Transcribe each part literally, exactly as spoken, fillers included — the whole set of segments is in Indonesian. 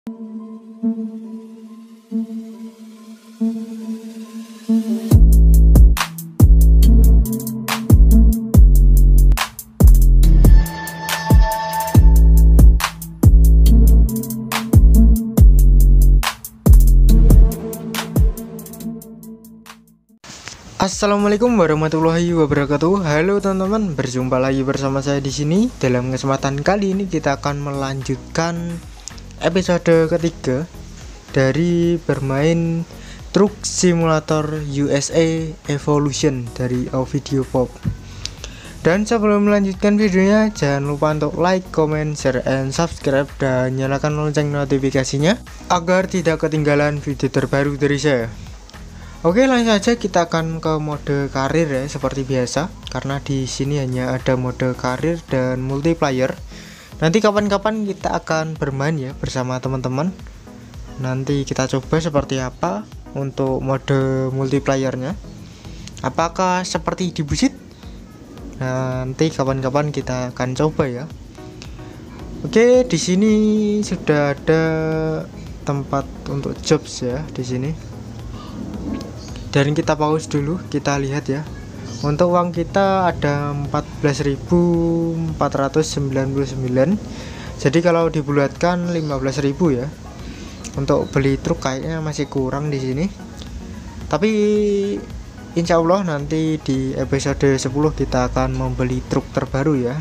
Assalamualaikum warahmatullahi wabarakatuh. Halo teman-teman, berjumpa lagi bersama saya di sini. Dalam kesempatan kali ini kita akan melanjutkan episode ketiga dari bermain Truck Simulator U S A Evolution dari Ovidio Pop. Dan sebelum melanjutkan videonya, jangan lupa untuk like, comment, share, and subscribe, dan nyalakan lonceng notifikasinya agar tidak ketinggalan video terbaru dari saya. Oke, langsung saja kita akan ke mode karir ya, seperti biasa. Karena di sini hanya ada mode karir dan multiplayer. Nanti kapan-kapan kita akan bermain ya bersama teman-teman. Nanti kita coba seperti apa untuk mode multiplayernya. Apakah seperti di Busit? Nanti kapan-kapan kita akan coba ya. Oke, di sini sudah ada tempat untuk jobs ya di sini. Dan kita pause dulu, kita lihat ya. Untuk uang kita ada empat belas ribu empat ratus sembilan puluh sembilan. Jadi kalau dibulatkan lima belas ribu ya. Untuk beli truk kayaknya masih kurang di sini. Tapi insya Allah nanti di episode sepuluh kita akan membeli truk terbaru ya.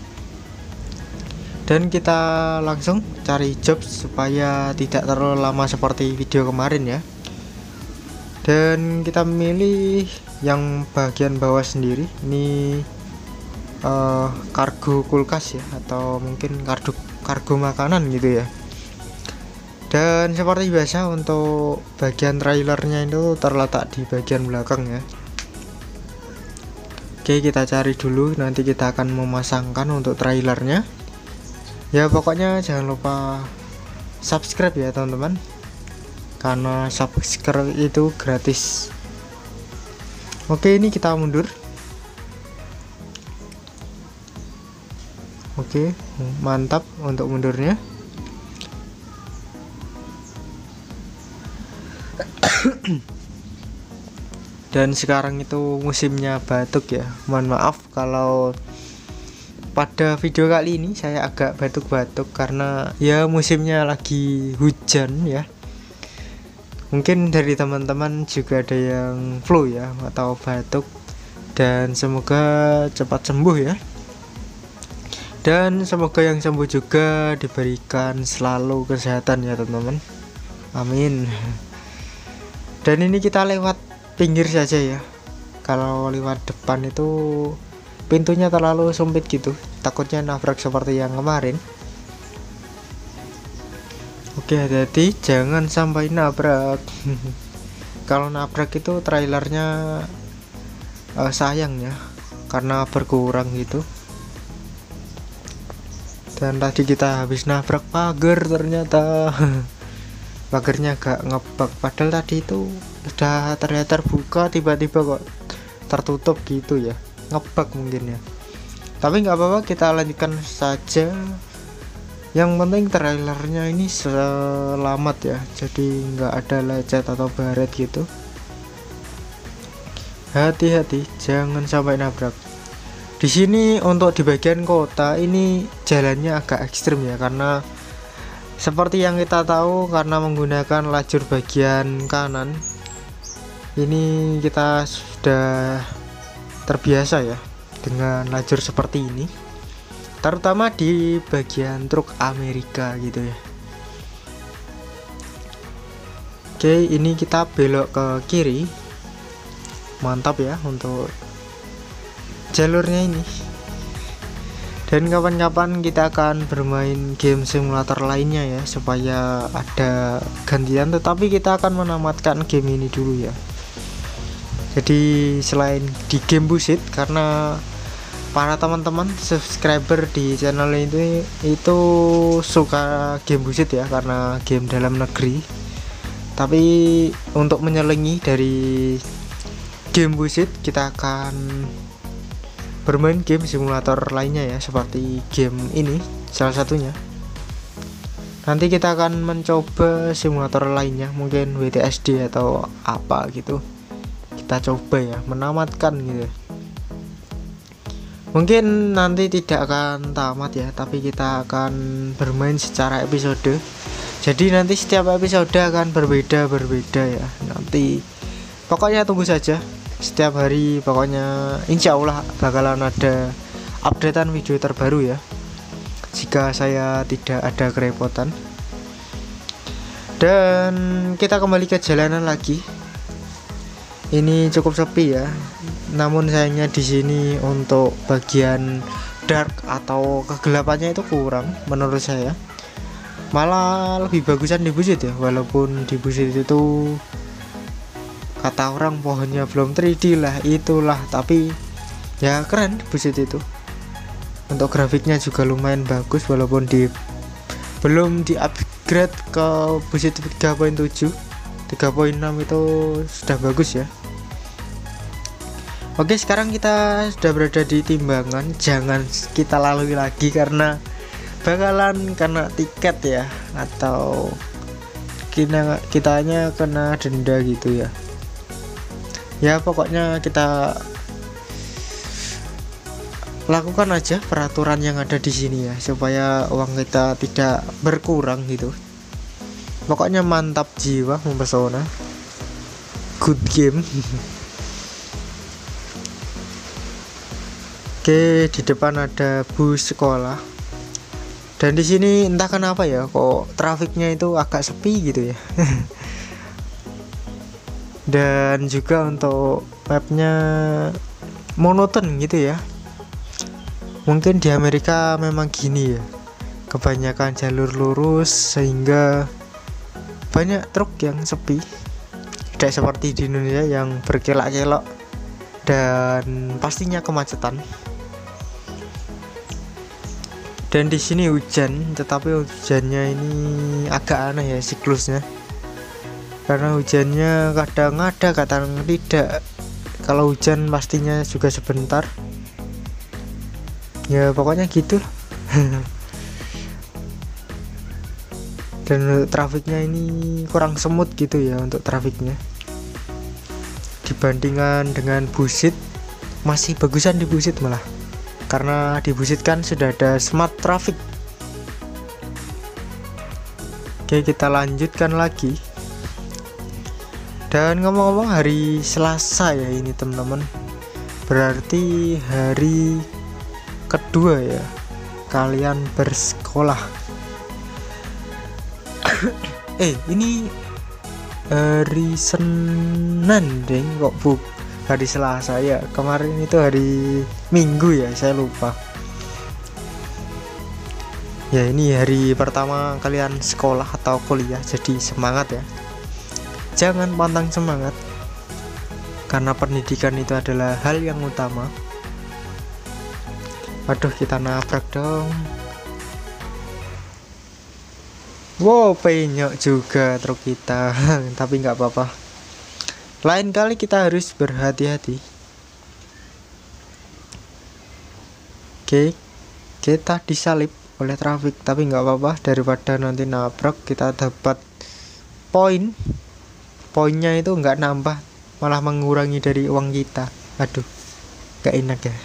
Dan kita langsung cari job supaya tidak terlalu lama seperti video kemarin ya. Dan kita milih yang bagian bawah sendiri. Ini uh, kargo kulkas ya, atau mungkin kargo kargo makanan gitu ya. Dan seperti biasa untuk bagian trailernya itu terletak di bagian belakang ya. Oke, kita cari dulu, nanti kita akan memasangkan untuk trailernya. Ya pokoknya jangan lupa subscribe ya teman-teman, karena subscribe itu gratis. Oke, ini kita mundur. Oke, mantap untuk mundurnya. Dan sekarang itu musimnya batuk ya. Mohon maaf kalau pada video kali ini saya agak batuk-batuk karena ya musimnya lagi hujan ya. Mungkin dari teman-teman juga ada yang flu ya atau batuk, dan semoga cepat sembuh ya. Dan semoga yang sembuh juga diberikan selalu kesehatan ya teman-teman. Amin. Dan ini kita lewat pinggir saja ya. Kalau lewat depan itu pintunya terlalu sempit gitu, takutnya nabrak seperti yang kemarin. Oke, hati-hati jangan sampai nabrak. Kalau nabrak itu trailernya uh, sayang ya, karena berkurang gitu. Dan tadi kita habis nabrak pagar ternyata. Pagarnya agak ngebug, padahal tadi itu udah terlihat terbuka, tiba-tiba kok tertutup gitu ya. Ngebug mungkin ya. Tapi nggak apa-apa, kita lanjutkan saja. Yang penting trailernya ini selamat ya, jadi nggak ada lecet atau baret gitu. Hati-hati jangan sampai nabrak. Di sini untuk di bagian kota ini jalannya agak ekstrim ya, karena seperti yang kita tahu, karena menggunakan lajur bagian kanan ini kita sudah terbiasa ya dengan lajur seperti ini, terutama di bagian truk Amerika gitu ya. Oke, ini kita belok ke kiri. Mantap ya untuk jalurnya ini. Dan kapan-kapan kita akan bermain game simulator lainnya ya, supaya ada gantian, tetapi kita akan menamatkan game ini dulu ya. Jadi selain di game Busit, karena para teman-teman subscriber di channel ini itu suka game Busit ya, karena game dalam negeri. Tapi untuk menyelingi dari game Busit, kita akan bermain game simulator lainnya ya, seperti game ini salah satunya. Nanti kita akan mencoba simulator lainnya, mungkin W T S D atau apa gitu. Kita coba ya, menamatkan gitu. Mungkin nanti tidak akan tamat ya, tapi kita akan bermain secara episode. Jadi nanti setiap episode akan berbeda-berbeda ya. Nanti pokoknya tunggu saja. Setiap hari pokoknya insya Allah bakalan ada updatean video terbaru ya, jika saya tidak ada kerepotan. Dan kita kembali ke jalanan lagi. Ini cukup sepi ya. Namun sayangnya di sini untuk bagian dark atau kegelapannya itu kurang menurut saya. Malah lebih bagusan di Busit ya, walaupun di Busit itu kata orang pohonnya belum tiga D lah, itulah, tapi ya keren di Busit itu. Untuk grafiknya juga lumayan bagus, walaupun di belum di upgrade ke Busit tiga titik tujuh, tiga titik enam itu sudah bagus ya. Oke, sekarang kita sudah berada di Timbangan. Jangan kita lalui lagi karena bakalan kena tiket ya, atau kita kitanya kena denda gitu ya. Ya pokoknya kita lakukan aja peraturan yang ada di sini ya, supaya uang kita tidak berkurang gitu. Pokoknya mantap jiwa, mempesona, good game. Oke, di depan ada bus sekolah. Dan di sini entah kenapa ya, kok trafiknya itu agak sepi gitu ya. Dan juga untuk mapnya monoton gitu ya. Mungkin di Amerika memang gini ya, kebanyakan jalur lurus sehingga banyak truk yang sepi. Tidak seperti di Indonesia yang berkelok-kelok dan pastinya kemacetan. Dan di sini hujan, tetapi hujannya ini agak aneh ya siklusnya. Karena hujannya kadang ada, kadang tidak. Kalau hujan pastinya juga sebentar. Ya pokoknya gitu. Dan trafiknya ini kurang semut gitu ya untuk trafiknya. Dibandingkan dengan Busit, masih bagusan di Busit malah. Karena di Busit kan sudah ada smart traffic. Oke, kita lanjutkan lagi. Dan ngomong-ngomong, hari Selasa ya ini teman-teman, berarti hari kedua ya kalian bersekolah. eh ini hari Senin deng, kok buk hari Selasa ya, kemarin itu hari Minggu ya, saya lupa ya. Ini hari pertama kalian sekolah atau kuliah, jadi semangat ya, jangan pantang semangat, karena pendidikan itu adalah hal yang utama. Waduh, kita nabrak dong. Wow, penyok juga truk kita. Tapi nggak apa-apa, lain kali kita harus berhati-hati. Oke, kita disalip oleh trafik, tapi nggak apa-apa, daripada nanti nabrak kita dapat poin. Poinnya itu nggak nambah, malah mengurangi dari uang kita. Aduh, nggak enak ya.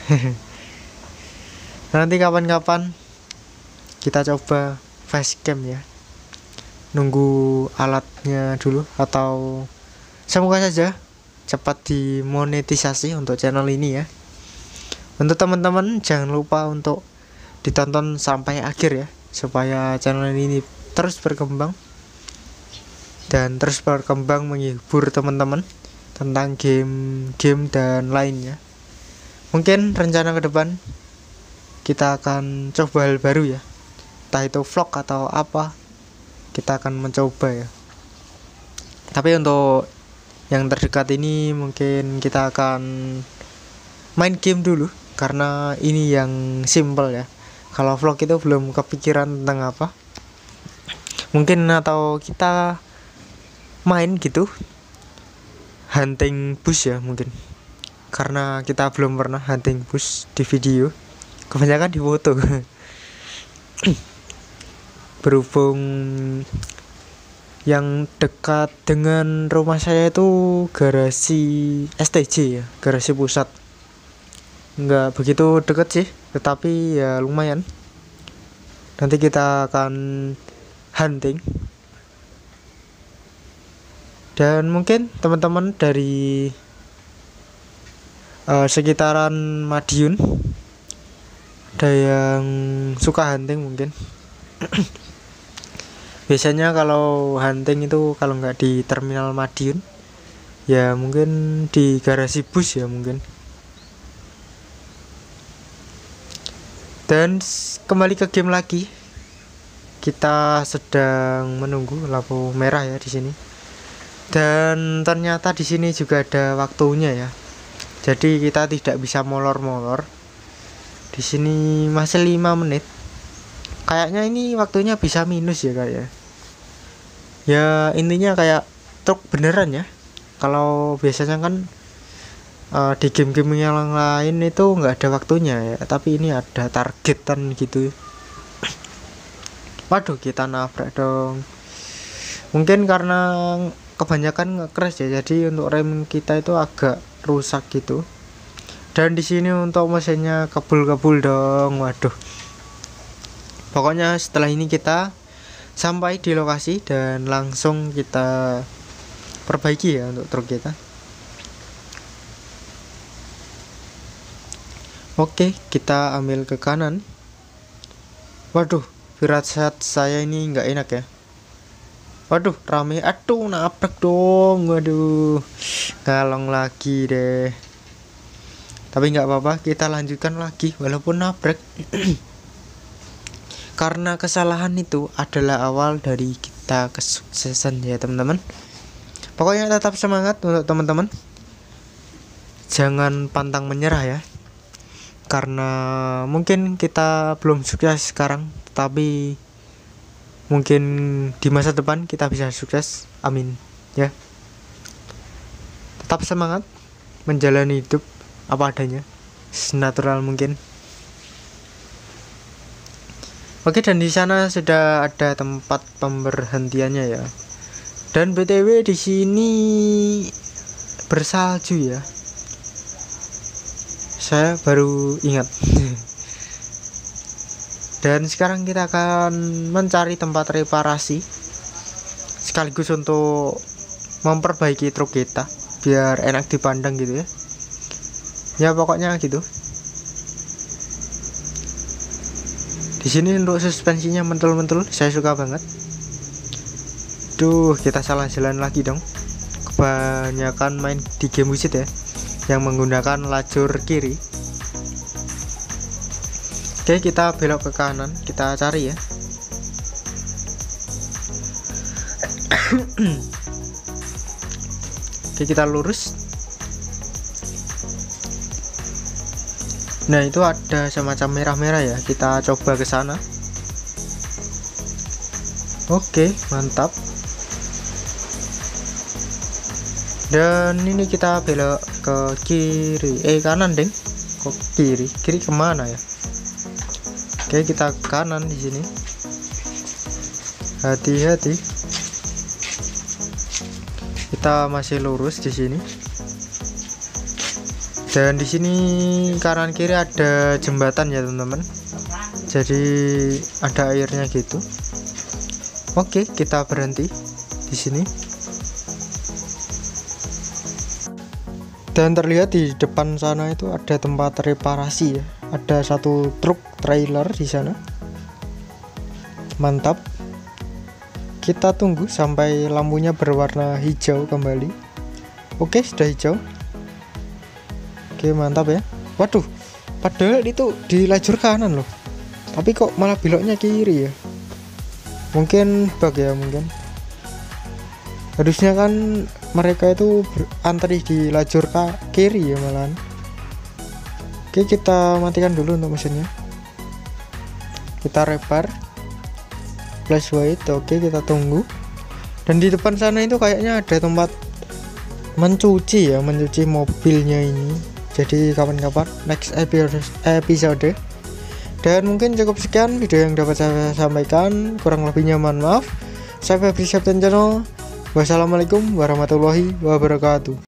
Nanti kapan-kapan kita coba facecam ya, nunggu alatnya dulu, atau semoga saja cepat dimonetisasi untuk channel ini ya. Untuk teman-teman jangan lupa untuk ditonton sampai akhir ya, supaya channel ini terus berkembang dan terus berkembang menghibur teman-teman tentang game-game dan lainnya. Mungkin rencana ke depan kita akan coba hal baru ya, entah itu vlog atau apa, kita akan mencoba ya. Tapi untuk yang terdekat ini mungkin kita akan main game dulu, karena ini yang simple ya. Kalau vlog itu belum kepikiran tentang apa, mungkin, atau kita main gitu hunting bus ya mungkin, karena kita belum pernah hunting bus di video, kebanyakan di foto. berhubung yang dekat dengan rumah saya itu garasi S T J ya, garasi pusat. Nggak begitu dekat sih, tetapi ya lumayan. Nanti kita akan hunting. Dan mungkin teman-teman dari uh, sekitaran Madiun ada yang suka hunting mungkin. Biasanya kalau hunting itu kalau nggak di terminal Madiun, ya mungkin di garasi bus ya mungkin. Dan kembali ke game lagi. Kita sedang menunggu lampu merah ya di sini. Dan ternyata di sini juga ada waktunya ya. Jadi kita tidak bisa molor-molor. Di sini masih lima menit. Kayaknya ini waktunya bisa minus ya kayak. Ya intinya kayak truk beneran ya. Kalau biasanya kan uh, di game-game yang lain itu nggak ada waktunya ya, tapi ini ada targetan gitu. Waduh, kita nabrak dong. Mungkin karena kebanyakan nge-crash ya, jadi untuk rem kita itu agak rusak gitu. Dan di sini untuk mesinnya kebul-kebul dong. Waduh. Pokoknya setelah ini kita sampai di lokasi dan langsung kita perbaiki ya untuk truk kita. Oke, kita ambil ke kanan. Waduh, firasat saya ini nggak enak ya. Waduh, rame. Aduh, nabrak dong. Waduh, ngalong lagi deh. Tapi nggak apa-apa, kita lanjutkan lagi walaupun nabrak. Karena kesalahan itu adalah awal dari kita kesuksesan ya teman-teman. Pokoknya tetap semangat untuk teman-teman. Jangan pantang menyerah ya. Karena mungkin kita belum sukses sekarang, tapi mungkin di masa depan kita bisa sukses. Amin ya. Tetap semangat menjalani hidup apa adanya, senatural mungkin. Oke, dan di sana sudah ada tempat pemberhentiannya ya. Dan B T W di sini bersalju ya. Saya baru ingat. Dan sekarang kita akan mencari tempat reparasi sekaligus untuk memperbaiki truk kita biar enak dipandang gitu ya. Ya pokoknya gitu. Di sini untuk suspensinya mentul-mentul, saya suka banget. Duh, kita salah jalan lagi dong. Kebanyakan main di game wizard ya, yang menggunakan lajur kiri. Oke, kita belok ke kanan, kita cari ya. Oke, kita lurus. Nah, itu ada semacam merah-merah ya. Kita coba ke sana. Oke, mantap. Dan ini kita belok ke kiri. Eh, kanan, Deng. Kok kiri? Kiri kemana ya? Oke, kita kanan di sini. Hati-hati. Kita masih lurus di sini. Dan di sini kanan kiri ada jembatan ya teman-teman. Jadi ada airnya gitu. Oke, kita berhenti di sini. Dan terlihat di depan sana itu ada tempat reparasi ya. Ada satu truk trailer di sana. Mantap. Kita tunggu sampai lampunya berwarna hijau kembali. Oke, sudah hijau. Oke, mantap ya. Waduh, padahal itu di lajur kanan loh, tapi kok malah beloknya kiri ya. Mungkin bug ya, mungkin harusnya kan mereka itu antri di lajur kiri ya malahan. Oke, kita matikan dulu untuk mesinnya. Kita repar flash white. Oke, kita tunggu. Dan di depan sana itu kayaknya ada tempat mencuci ya, mencuci mobilnya ini. Jadi kapan-kapan next episode Dan mungkin cukup sekian video yang dapat saya sampaikan, kurang lebihnya mohon maaf. Saya Febri Septian Channel. Wassalamualaikum warahmatullahi wabarakatuh.